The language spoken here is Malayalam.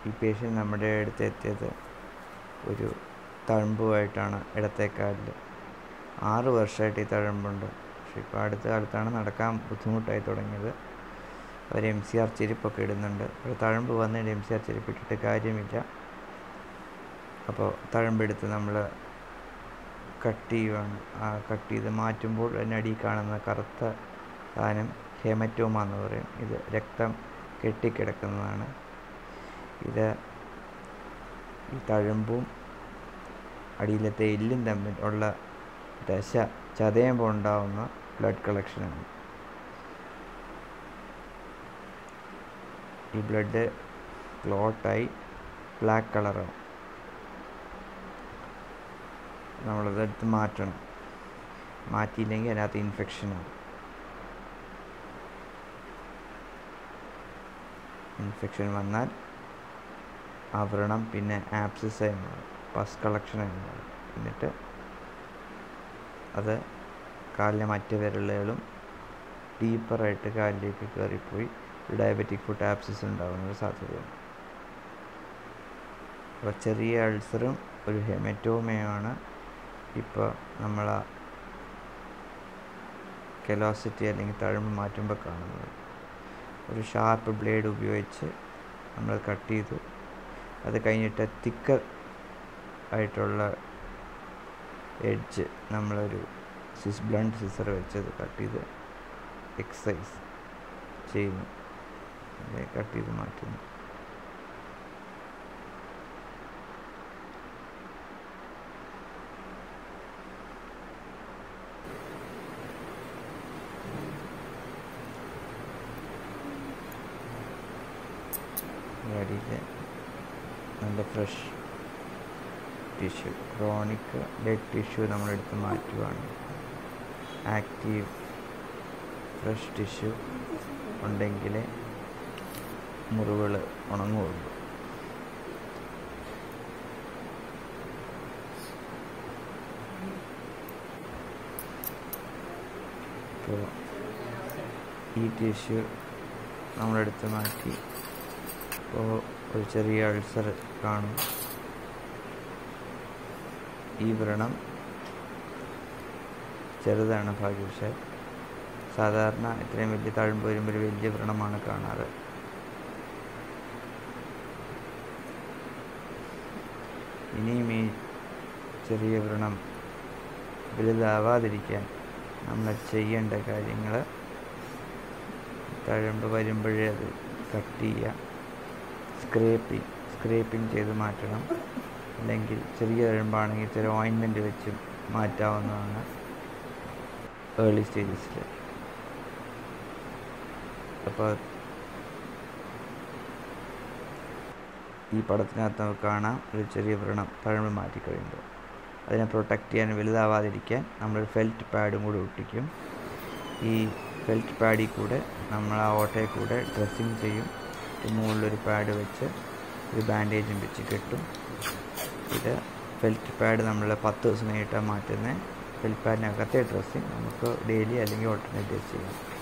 ഈ പേഷ്യൻ്റ് നമ്മുടെ അടുത്ത് എത്തിയത് ഒരു തഴമ്പുമായിട്ടാണ് ഇടത്തേക്കാലിൽ. 6 വർഷമായിട്ട് ഈ തഴമ്പുണ്ട്. പക്ഷെ ഇപ്പോൾ അടുത്ത കാലത്താണ് നടക്കാൻ ബുദ്ധിമുട്ടായി തുടങ്ങിയത്. അവർ MCR ചെരുപ്പൊക്കെ ഇടുന്നുണ്ട്. ഒരു തഴമ്പ് വന്നിട്ട് MCR ചെരുപ്പ് ഇട്ടിട്ട് കാര്യമില്ല. അപ്പോൾ തഴമ്പെടുത്ത് നമ്മൾ കട്ട് ചെയ്യുകയാണ്. കട്ട് ചെയ്ത് മാറ്റുമ്പോൾ അതിനടിയിൽ കാണുന്ന കറുത്ത സാധനം ഹെമറ്റോമ എന്ന് പറയും. ഇത് രക്തം കെട്ടിക്കിടക്കുന്നതാണ്. ഇത് ഈ തഴമ്പും അടിയിലത്തെ എല്ലും തമ്മിൽ ഉള്ള ദശ ചതയുമ്പോൾ ഉണ്ടാകുന്ന ബ്ലഡ് കളക്ഷനാണ്. ഈ ബ്ലഡ് ക്ലോട്ടായി ബ്ലാക്ക് കളറാവും. നമ്മളതെടുത്ത് മാറ്റണം. മാറ്റിയില്ലെങ്കിൽ അതിനകത്ത് ഇൻഫെക്ഷനാണ്. ഇൻഫെക്ഷൻ വന്നാൽ ആ വ്രണം പിന്നെ ആപ്സിസായി മാറും, പസ് കളക്ഷനായി മാറും. എന്നിട്ട് അത് കാലിലെ മറ്റ് വിരലുകളും ഡീപ്പറായിട്ട് കാലിലേക്ക് കയറിപ്പോയി ഡയബറ്റിക് ഫുട്ട് ആപ്സിസ് ഉണ്ടാകുന്നൊരു സാധ്യതയുണ്ട്. അപ്പോൾ ചെറിയ അൾസറും ഒരു ഹെമറ്റോമയാണ് ഇപ്പോൾ നമ്മൾ കെലോസിറ്റി അല്ലെങ്കിൽ തഴമ്പ് മാറ്റുമ്പോൾ കാണുന്നത്. ഒരു ഷാർപ്പ് ബ്ലേഡ് ഉപയോഗിച്ച് നമ്മൾ കട്ട് ചെയ്തു. അത് കഴിഞ്ഞിട്ട് തിക്കർ ആയിട്ടുള്ള എഡ്ജ് നമ്മളൊരു ബ്ലണ്ട് സിസർ വെച്ചത് കട്ട് ചെയ്ത് എക്സസൈസ് ചെയ്യുന്നു, കട്ട് ചെയ്ത് മാറ്റുന്നു. അടിയിൽ നല്ല fresh tissue, chronic dead tissue നമ്മളെടുത്ത് മാറ്റുകയാണ്. ആക്റ്റീവ് ഫ്രഷ് ടിഷ്യൂ ഉണ്ടെങ്കിൽ മുറിവുകൾ ഉണങ്ങുകയുള്ളൂ. അപ്പോൾ ഈ ടിഷ്യൂ നമ്മളെടുത്ത് മാറ്റി. ഇപ്പോൾ ഒരു ചെറിയ അൾസർ കാണും. ഈ വ്രണം ചെറുതാണ് ഭാഗ്യവശാൽ. സാധാരണ ഇത്രയും വലിയ തഴമ്പ് വരുമ്പോൾ ഒരു വലിയ വ്രണമാണ് കാണാറ്. ഇനിയും ഈ ചെറിയ വ്രണം വലുതാവാതിരിക്കാൻ നമ്മൾ ചെയ്യേണ്ട കാര്യങ്ങൾ, തഴമ്പ് വരുമ്പോഴേ അത് കട്ട് ചെയ്യുക, സ്ക്രേപ്പിംഗ് ചെയ്ത് മാറ്റണം. അല്ലെങ്കിൽ ചെറിയ തഴമ്പാണെങ്കിൽ ചില ഓയിൻമെൻറ്റ് വെച്ച് മാറ്റാവുന്നതാണ് ഏർലി സ്റ്റേജസിൽ. അപ്പോൾ ഈ പടത്തിനകത്ത് നമുക്ക് കാണാം ഒരു ചെറിയ വ്രണം തഴമ്പ് മാറ്റിക്കഴിയുമ്പോൾ. അതിനെ പ്രൊട്ടക്റ്റ് ചെയ്യാൻ, വലുതാവാതിരിക്കാൻ നമ്മളൊരു ഫെൽറ്റ് പാഡും കൂടി ഒട്ടിക്കും. ഈ ഫെൽറ്റ് പാഡിൽ കൂടെ നമ്മൾ ആ ഓട്ടയിൽ കൂടെ ഡ്രസ്സിങ് ചെയ്യും. മുകളിലൊരു പാഡ് വെച്ച് ഒരു ബാൻഡേജും വെച്ച് കെട്ടും. ഇത് ഫെൽറ്റ് പാഡ് നമ്മൾ 10 ദിവസം കഴിഞ്ഞിട്ടാണ് മാറ്റുന്നത്. ഫെൽറ്റ് പാഡിനകത്തെ ഡ്രസ്സിങ് നമുക്ക് ഡെയിലി അല്ലെങ്കിൽ ഓൾട്ടർനേറ്റ് ഡേയ്സ് ചെയ്യാം.